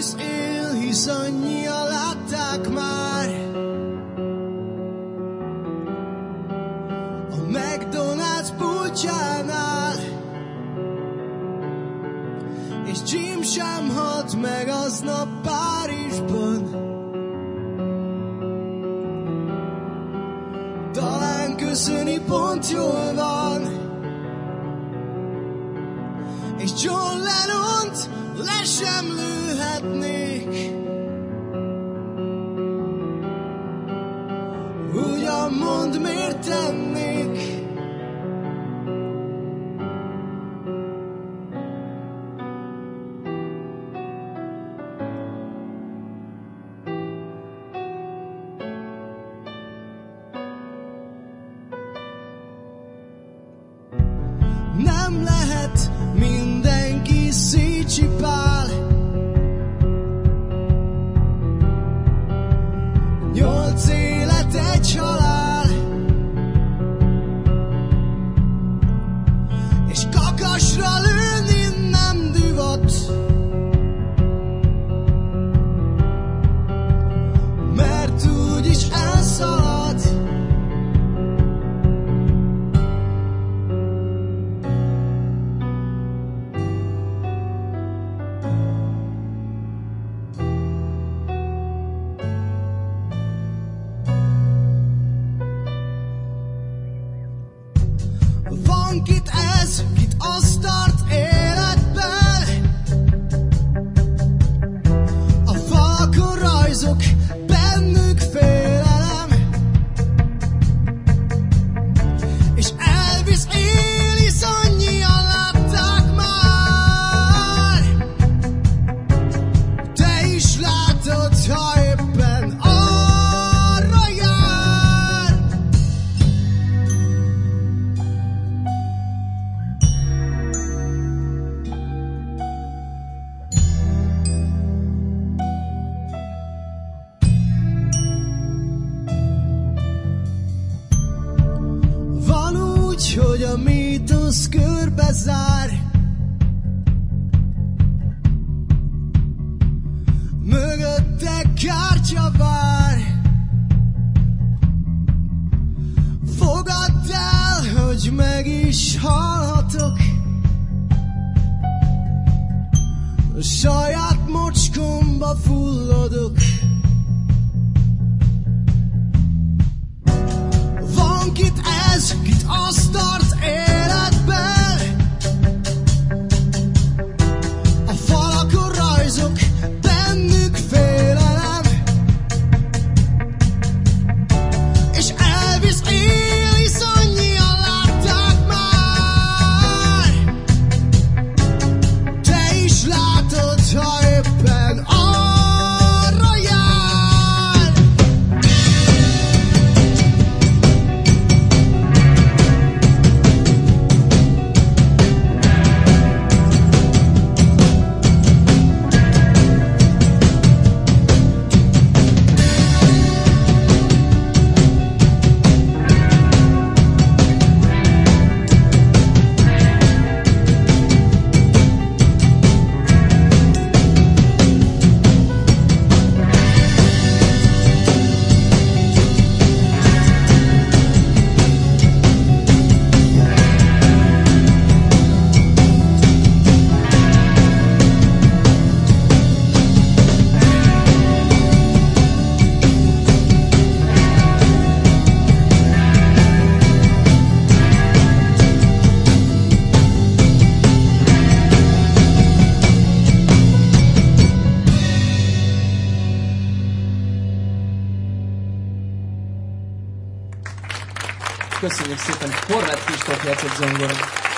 Elvis él, hisz annyian látták már. A McDonald's pultjánál, és Jim sem halt meg aznap Párizsban. Talán köszöni pont jól van, és John Lennont le sem lőhetnék. Ugyan mondd, miért tennék? Nem lehet mindenki Szécsi Pál. 8 élet, egy halál, és kakasra lőni nem divat, mert úgyis elszalad. Van kit ez, kit azt tart életben. A falakon rajzok, bennük félelem, és Elvis él, hisz annyian látták már. Te is látod, ha éppen arra jár. Van úgy, hogy a mítosz körbe zár, mögötte kártya vár. Fogadd el, hogy meg is halhatok, a saját mocskomba fulladok. Van kit ez, kit azt tart életben. A falakon rajzok, bennük félelem, és Elvis él, hisz annyian látták már. Te is látod, ha éppen arra jár. Köszönjük szépen, Horváth Kristóf játszott zongoron.